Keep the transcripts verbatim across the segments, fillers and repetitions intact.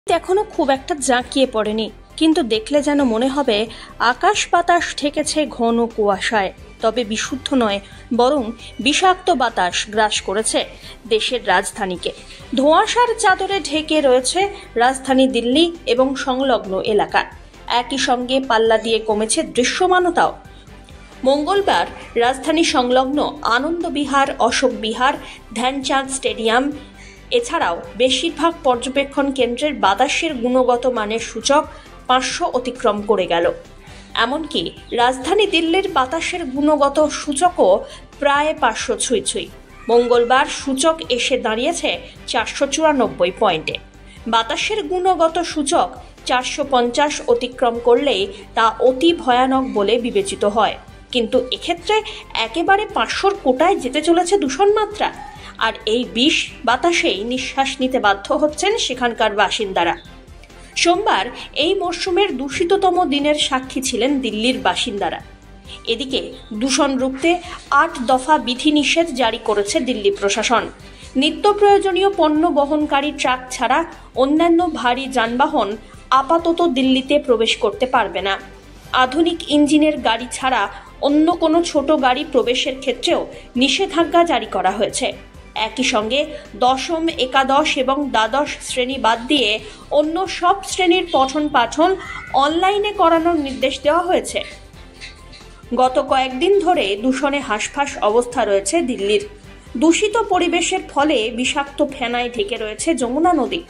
এখনো খুব একটা জাঁকিয়ে পড়েনি, কিন্তু দেখলে যেন মনে হবে আকাশ বাতাস ঠেকেছে ঘন কুয়াশায়। তবে বিশুদ্ধ নয়, বরং বিষাক্ত বাতাস গ্রাস করেছে দেশের রাজধানীকে। ধোঁয়াশার চাদরে ঢেকে রয়েছে রাজধানী দিল্লি এবং সংলগ্ন এলাকা। একই সঙ্গে পাল্লা দিয়ে কমেছে দৃশ্যমানতাও। মঙ্গলবার রাজধানী সংলগ্ন আনন্দবিহার, অশোক বিহার, ধ্যানচাঁদ স্টেডিয়াম এছাড়াও বেশিরভাগ পর্যবেক্ষণ কেন্দ্রের বাতাসের গুণগত মানের সূচক পাঁচশো অতিক্রম করে গেল। এমনকি রাজধানী দিল্লির বাতাসের গুণগত সূচকও প্রায় পাঁচশো ছুঁই ছুঁই। মঙ্গলবার সূচক এসে দাঁড়িয়েছে চারশো চুরানব্বই পয়েন্টে। বাতাসের গুণগত সূচক চারশো পঞ্চাশ অতিক্রম করলেই তা অতি ভয়ানক বলে বিবেচিত হয়। কিন্তু এক্ষেত্রে একেবারে পাঁচশোর কোটায় যেতে চলেছে দূষণ মাত্রা। আর এই বিষ বাতাসেই নিঃশ্বাস নিতে বাধ্য হচ্ছেন সেখানকার বাসিন্দারা। সোমবার এই মরশুমের দূষিততম দিনের সাক্ষী ছিলেন দিল্লির বাসিন্দারা। এদিকে দূষণ রুখতে আট দফা বিধিনিষেধ জারি করেছে দিল্লি প্রশাসন। নিত্য প্রয়োজনীয় পণ্য বহনকারী ট্রাক ছাড়া অন্যান্য ভারী যানবাহন আপাতত দিল্লিতে প্রবেশ করতে পারবে না। আধুনিক ইঞ্জিনের গাড়ি ছাড়া অন্য কোনো ছোট গাড়ি প্রবেশের ক্ষেত্রেও নিষেধাজ্ঞা জারি করা হয়েছে। একই সঙ্গে দশম, একাদশ এবং দ্বাদশ শ্রেণী বাদ দিয়ে অন্য সব শ্রেণীর পঠন পাঠন অনলাইনে করানোর নির্দেশ দেওয়া হয়েছে। গত কয়েকদিন ধরে দূষণে হাঁসফাঁস অবস্থা রয়েছে দিল্লির। দূষিত পরিবেশের ফলে বিষাক্ত ফেনায় ঢেকে রয়েছে যমুনা নদী।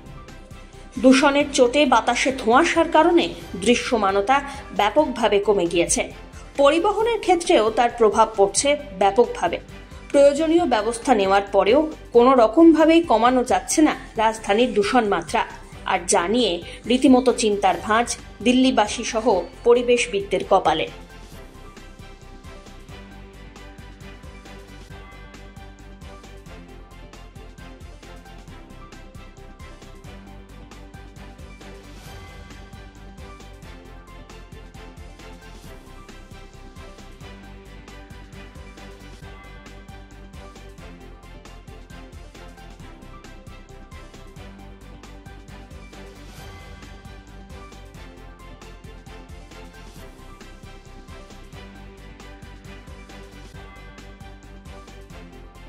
দূষণের চোটে বাতাসে ধোঁয়াশার কারণে দৃশ্যমানতা ব্যাপকভাবে কমে গিয়েছে। পরিবহনের ক্ষেত্রেও তার প্রভাব পড়ছে ব্যাপকভাবে। প্রয়োজনীয় ব্যবস্থা নেওয়ার পরেও কোনো রকমভাবেই কমানো যাচ্ছে না রাজধানীর দূষণ মাত্রা। আর যা নিয়ে রীতিমতো চিন্তার ভাঁজ দিল্লিবাসী সহ পরিবেশবিদদের কপালে।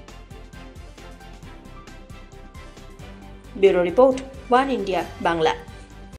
Bureau report, one India Bangla.